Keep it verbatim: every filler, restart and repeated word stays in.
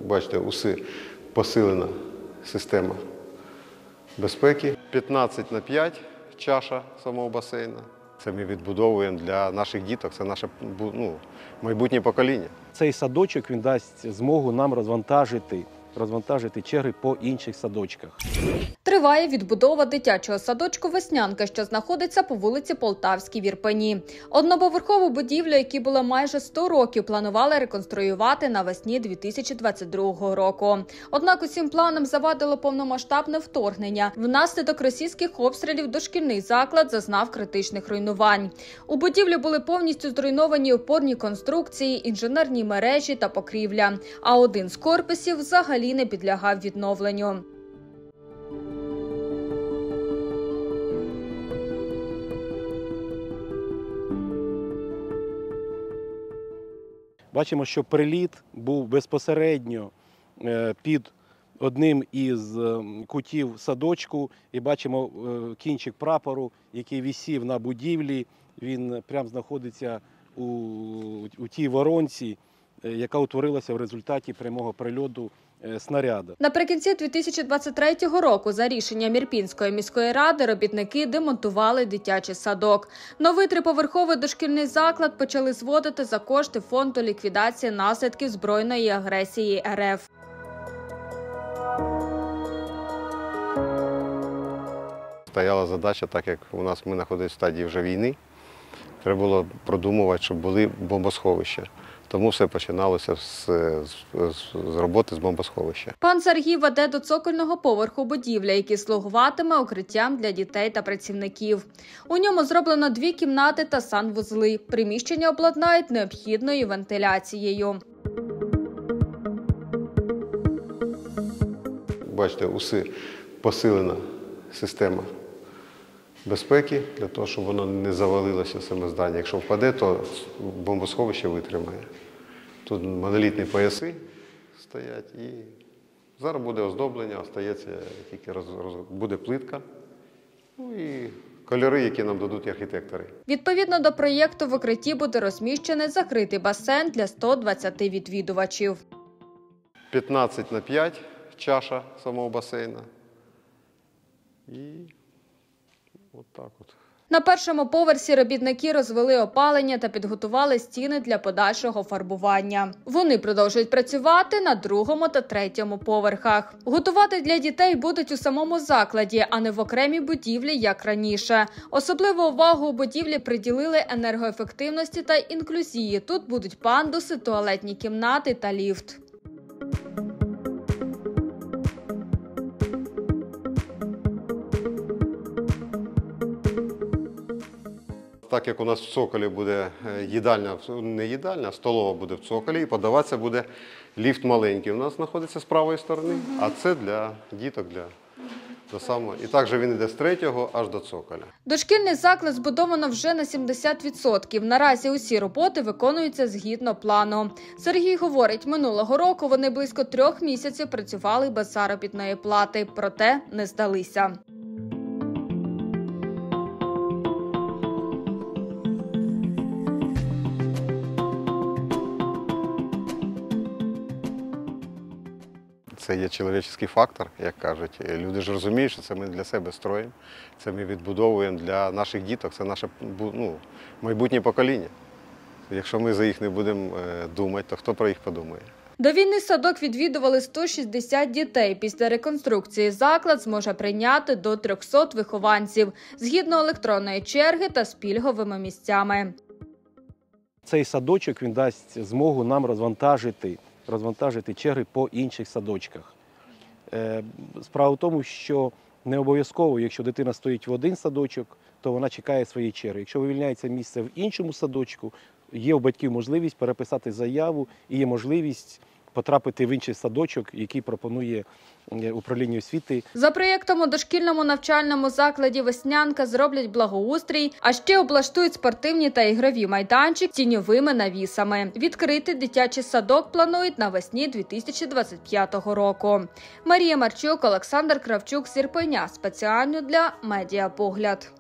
бачите, уси посилена система безпеки. п'ятнадцять на п'ять чаша самого басейну. Це ми відбудовуємо для наших діток, це наше ну, майбутнє покоління. Цей садочок він дасть змогу нам розвантажити, розвантажити черги по інших садочках. Триває відбудова дитячого садочку «Веснянка», що знаходиться по вулиці Полтавській в Ірпені. Одноповерхову будівлю, яку було майже сто років, планували реконструювати навесні дві тисячі двадцять другого року. Однак усім планам завадило повномасштабне вторгнення. Внаслідок російських обстрілів дошкільний заклад зазнав критичних руйнувань. У будівлі були повністю зруйновані опорні конструкції, інженерні мережі та покрівля, а один з корпусів взагалі не підлягав відновленню. Бачимо, що приліт був безпосередньо під одним із кутів садочку. І бачимо кінчик прапору, який висів на будівлі. Він прямо знаходиться у, у тій воронці, яка утворилася в результаті прямого прильоту снаряду. Наприкінці дві тисячі двадцять третього року за рішенням Ірпінської міської ради робітники демонтували дитячий садок. Новий триповерховий дошкільний заклад почали зводити за кошти Фонду ліквідації наслідків збройної агресії ер еф. Стояла задача, так як у нас ми знаходилися в стадії вже війни, треба було продумувати, щоб були бомбосховища. Тому все починалося з, з, з роботи з бомбосховища. Пан Сергій веде до цокольного поверху будівля, який слугуватиме укриттям для дітей та працівників. У ньому зроблено дві кімнати та санвузли. Приміщення обладнають необхідною вентиляцією. Бачите, уси посилена система безпеки, для того, щоб воно не завалилося саме здання. Якщо впаде, то бомбосховище витримає. Тут монолітні пояси стоять і зараз буде оздоблення, остається тільки роз, роз, буде плитка, ну і кольори, які нам дадуть архітектори. Відповідно до проєкту в укритті буде розміщений закритий басейн для ста двадцяти відвідувачів. п'ятнадцять на п'ять чаша самого басейну. І от так от. На першому поверсі робітники розвели опалення та підготували стіни для подальшого фарбування. Вони продовжують працювати на другому та третьому поверхах. Готувати для дітей будуть у самому закладі, а не в окремій будівлі, як раніше. Особливу увагу у будівлі приділили енергоефективності та інклюзії. Тут будуть пандуси, туалетні кімнати та ліфт. Так як у нас в цоколі буде їдальня, не їдальня, а столова буде в цоколі, і подаватися буде ліфт маленький. У нас знаходиться з правої сторони, угу. А це для діток, для до самого. І також він йде з третього аж до цоколя. Дошкільний заклад збудовано вже на сімдесят відсотків. Наразі усі роботи виконуються згідно плану. Сергій говорить, минулого року вони близько трьох місяців працювали без заробітної плати, проте не здалися. Це є чоловічий фактор, як кажуть. Люди ж розуміють, що це ми для себе строїмо, це ми відбудовуємо для наших діток, це наше ну, майбутнє покоління. Якщо ми за їх не будемо думати, то хто про їх подумає? До війни садок відвідували сто шістдесят дітей. Після реконструкції заклад зможе прийняти до трьохсот вихованців, згідно електронної черги та з пільговими місцями. Цей садочок він дасть змогу нам розвантажити, розвантажити черги по інших садочках. Справа в тому, що не обов'язково, якщо дитина стоїть в один садочок, то вона чекає своєї черги. Якщо вивільняється місце в іншому садочку, є у батьків можливість переписати заяву і є можливість потрапити в інший садочок, який пропонує управління освіти. За проєктом у дошкільному навчальному закладі «Веснянка» зроблять благоустрій, а ще облаштують спортивні та ігрові майданчики з тіньовими навісами. Відкрити дитячий садок планують навесні дві тисячі двадцять п'ятого року. Марія Марчук, Олександр Кравчук з Ірпеня. Спеціально для «Медіапогляд».